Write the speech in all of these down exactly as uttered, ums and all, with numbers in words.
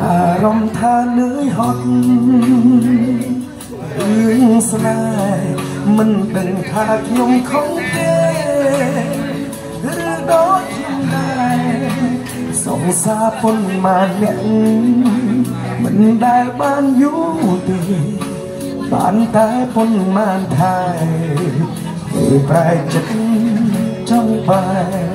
អារម្មណ៍ថាលឿនហត់រឿងស្នេហ៍មិនដឹងថាខ្ញុំខំទេឬដូចខ្ញុំដែរសង្សារប៉ុន្មានអ្នកមិនដែលបានយូរទេបានតែប៉ុន្មានថែគេប្រែចិត្តចង់បែ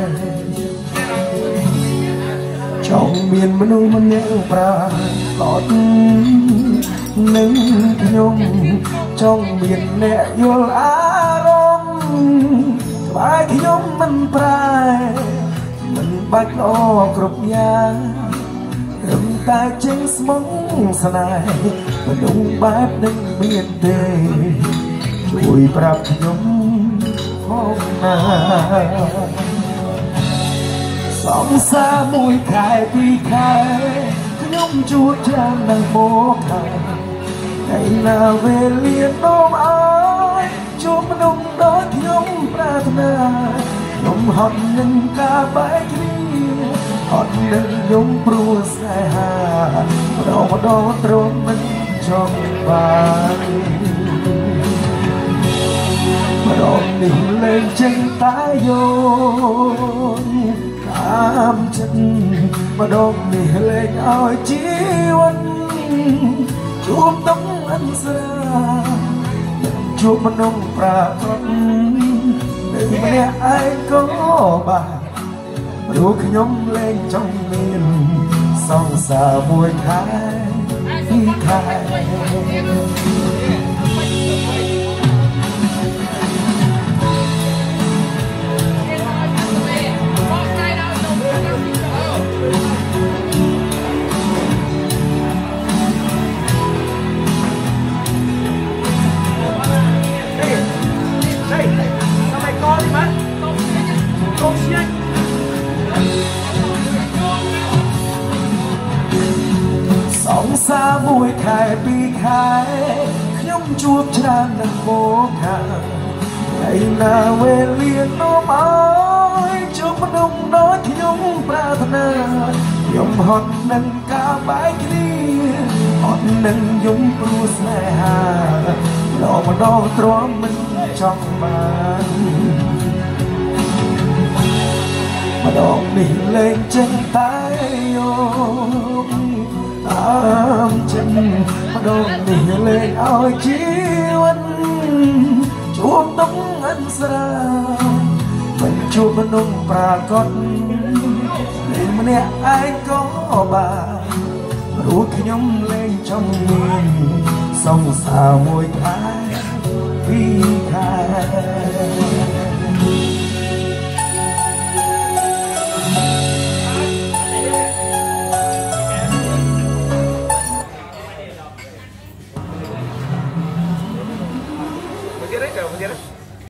ចង់មានមនុស្សម្នាក់ប្រាកដនឹងខ្ញុំចង់មានអ្នកយល់អារម្មណ៍ក្បែរខ្ញុំមិនប្រែមិនបាច់ល្អគ្រប់យ៉ាងត្រឹមតែចេញស្មងស្នេហ៍មនុស្សបែបនឹងមានទេជួយប្រាប់ខ្ញុំផងណាសង្សារមួយខែពីរខែខ្ញុំជួបចាំនឹងមកខែតែណាវេលានាំអើយជួបមនុស្សដូចខ្ញុំប្រាថ្នាខ្ញុំហត់នឹងការបែកគ្នាហត់នឹងខ្ញុំព្រោះស្នេហាម្ដងម្ដងទ្រង់មិនចង់បានម្ដងនេះលែងចឹងតែយោតាមចិត្តម្ដងនេះលែងឲ្យជីវិតជួបតំអិនស្រាជួបមនុស្សប្រាកដនឹងម្នាក់ឯងក៏បានព្រោះខ្ញុំលែងចង់មានសង្សារមួយខែពីរខែសង្សារមួយខែពីរខែខ្ញុំជួបច្រើននឹងមកខាថ្ងៃណាវេលានាំអើយជួបមនុស្សដូចខ្ញុំប្រាថ្នាខ្ញុំហត់នឹងការបែកគ្នាហត់នឹងយំព្រោះស្នេហាម្ដងម្ដងទ្រាំមិនចង់បានម្ដងនេះលែងចេញតែយោតាមចិត្តម្ដងនេះលែងឲ្យជីវិតជួបតំអិនស្រាមិនជួបមនុស្សប្រាកដនឹងម្នាក់ឯងក៏បានព្រោះខ្ញុំលែងចង់មានសង្សារមួយខែពីរខែ